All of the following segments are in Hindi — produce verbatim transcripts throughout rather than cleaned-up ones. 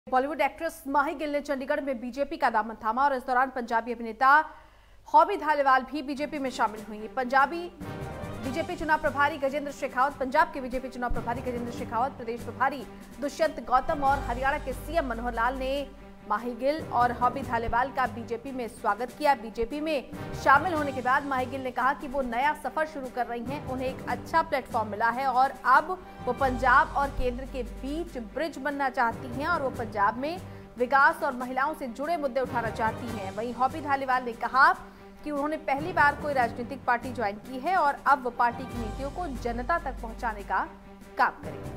बॉलीवुड एक्ट्रेस माही गिल ने चंडीगढ़ में बीजेपी का दामन थामा और इस दौरान पंजाबी अभिनेता हॉबी धालीवाल भी बीजेपी में शामिल हुई। पंजाबी बीजेपी चुनाव प्रभारी गजेंद्र शेखावत, पंजाब के बीजेपी चुनाव प्रभारी गजेंद्र शेखावत, प्रदेश प्रभारी दुष्यंत गौतम और हरियाणा के सीएम मनोहर लाल ने माही गिल और हॉबी धालीवाल का बीजेपी में स्वागत किया। बीजेपी में शामिल होने के बाद माही गिल ने कहा कि वो नया सफर शुरू कर रही हैं, उन्हें एक अच्छा प्लेटफॉर्म मिला है और अब वो पंजाब और केंद्र के बीच ब्रिज बनना चाहती हैं और वो पंजाब में विकास और महिलाओं से जुड़े मुद्दे उठाना चाहती हैं। वहीं हॉबी धालीवाल ने कहा कि उन्होंने पहली बार कोई राजनीतिक पार्टी ज्वाइन की है और अब वो पार्टी की नीतियों को जनता तक पहुंचाने का काम करेंगे।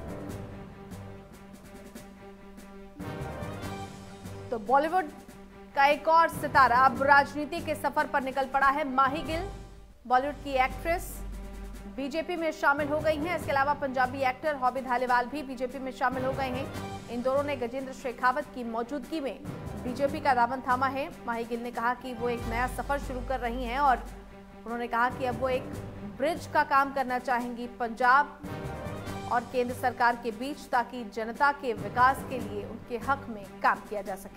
तो बॉलीवुड का एक और सितारा अब राजनीति के सफर पर निकल पड़ा है। माही गिल बॉलीवुड की एक्ट्रेस बीजेपी में शामिल हो गई हैं। इसके अलावा पंजाबी एक्टर हॉबी धालीवाल भी बीजेपी में शामिल हो गए हैं। इन दोनों ने गजेंद्र शेखावत की मौजूदगी में बीजेपी का दामन थामा है। माही गिल ने कहा कि वो एक नया सफर शुरू कर रही हैं और उन्होंने कहा कि अब वो एक ब्रिज का काम करना चाहेंगी पंजाब और केंद्र सरकार के बीच, ताकि जनता के विकास के लिए उनके हक में काम किया जा सके।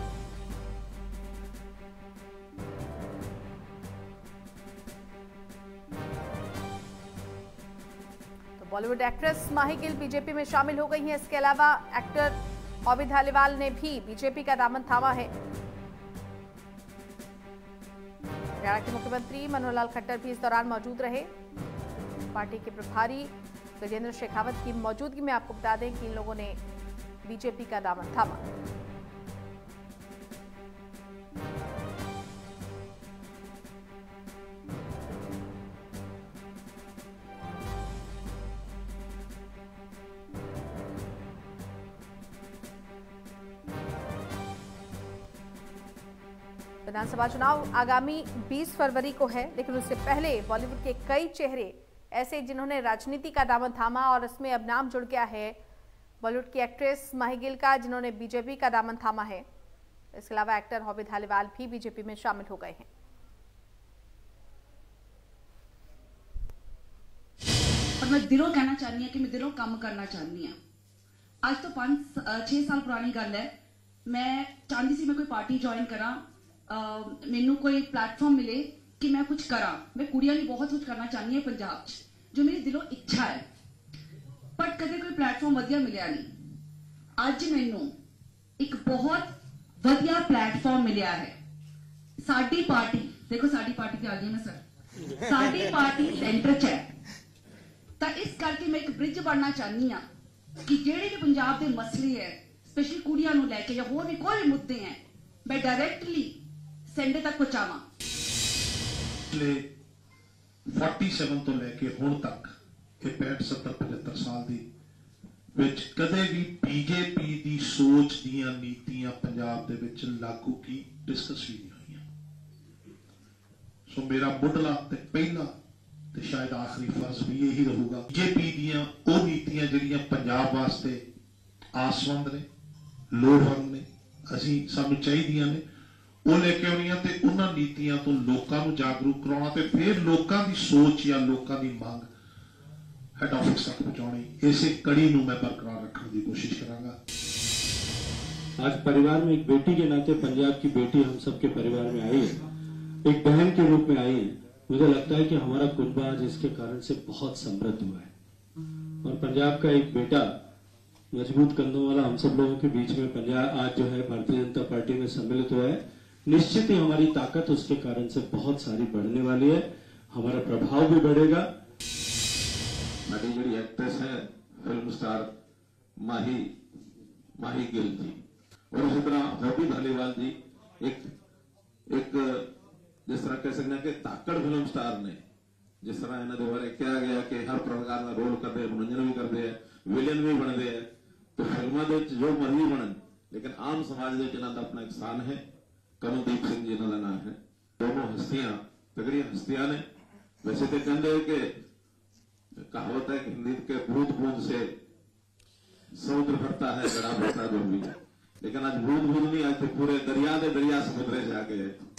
तो Bollywood actress Mahi Gill BJP में शामिल हो गई हैं। इसके अलावा एक्टर हॉबी धालीवाल ने भी बीजेपी का दामन थामा है। हरियाणा के मुख्यमंत्री मनोहर लाल खट्टर भी इस दौरान मौजूद रहे। पार्टी के प्रभारी गजेंद्र शेखावत की मौजूदगी में आपको बता दें कि इन लोगों ने बीजेपी का दामन थामा। विधानसभा चुनाव आगामी बीस फरवरी को है, लेकिन उससे पहले बॉलीवुड के कई चेहरे ऐसे जिन्होंने राजनीति का दामन थामा और इसमें अब नाम जुड़ गया है बॉलीवुड की एक्ट्रेस माही गिल का, जिन्होंने बीजेपी का दामन थामा है। इसके अलावा एक्टर हॉबी धालीवाल भी बीजेपी में शामिल हो गए हैं। और मैं दिलों कहना चाहनी है कि मैं दिलों काम करना चाहनी हूँ। आज तो पांच छह साल पुरानी गल है। मैं चाहती सी मैं कोई पार्टी ज्वाइन करा, मैनू कोई प्लेटफॉर्म मिले कि मैं कुछ करा। मैं कुड़ियां भी बहुत कुछ करना चाहनी है पंजाब च, जो मेरी दिलों इच्छा है, बट कदे कोई प्लेटफॉर्म वधिया मिलिया नहीं। अज मैनू एक बहुत वधिया प्लेटफॉर्म मिलिया है। साडी पार्टी, देखो साडी पार्टी ते आ गई मैं सर, साडी पार्टी सेंटर च है, तो इस करके मैं एक ब्रिज बनना चाहनी हाँ कि जेडे भी पंजाब के मसले है, स्पेशली कुड़ियां नूं लैके या होर भी कोई मुद्दे हैं, मैं डायरैक्टली सेंटर तक पहुंचावां। सैंतालीस तो लैके हुण तक ये पैंठ सत्तर पचहत्तर साल दी विच कदे भी बीजेपी दी सोच दियां नीतियां पंजाब दे विच लागू की डिस्कस ही नहीं हुई। सो मेरा मुढ़ला ते पहला ते शायद आखिरी फर्ज भी यही रहूगा, बीजेपी दियां वो नीतियां जिहड़ियां पंजाब वास्ते आसवंद ने, लोड़वंद ने, असीं सानूं चाहीदियां ने, वो लेके आउणियां ते उन्हां नीतियां तो लोकां नूं जागरूक कराउणा ते फिर लोकां दी सोच या लोकां दी मांग हेड ऑफिस तक पहुंचाउणी। इसे कड़ी नूं मैं बरकरार रखने की कोशिश करांगा। आज परिवार में एक बेटी के नाते पंजाब की बेटी हम सबके परिवार में आई है, एक बहन के रूप में आई है। मुझे लगता है कि हमारा कुनबा आज इसके कारण से बहुत समृद्ध हुआ है और पंजाब का एक बेटा मजबूत कंधों वाला हम सब लोगों के बीच में पंजाब आज जो है भारतीय जनता पार्टी में सम्मिलित हुआ है। निश्चित ही हमारी ताकत उसके कारण से बहुत सारी बढ़ने वाली है, हमारा प्रभाव भी बढ़ेगा। हमारी जी एक्ट्रेस है फिल्म स्टार माही माही गिल जी, और उसी तरह हॉबी धालीवाल जी एक एक जिस तरह कह सकते हैं कि ताकड़ फिल्म स्टार ने, जिस तरह इन्होंने बारे कहा गया कि हर प्रकार का रोल करते, मनोरंजन भी करते हैं, विलेन भी बनते हैं, तो फिल्मों के जो मर्जी बनन, लेकिन आम समाज के इन्हों का अपना एक स्थान है। कमलदीप सिंह जी इन्हों का नाम है। दोनों हस्तियां तगड़ी हस्तियां ने। वैसे तो कहते हैं कि कहावत है कि हिंदी के बूंद बूंद से समुद्र भरता है, गड़ा भरता है, लेकिन आज बूंद बूंद नहीं, आज तो पूरे दरिया दे दरिया समुद्र से आ गए।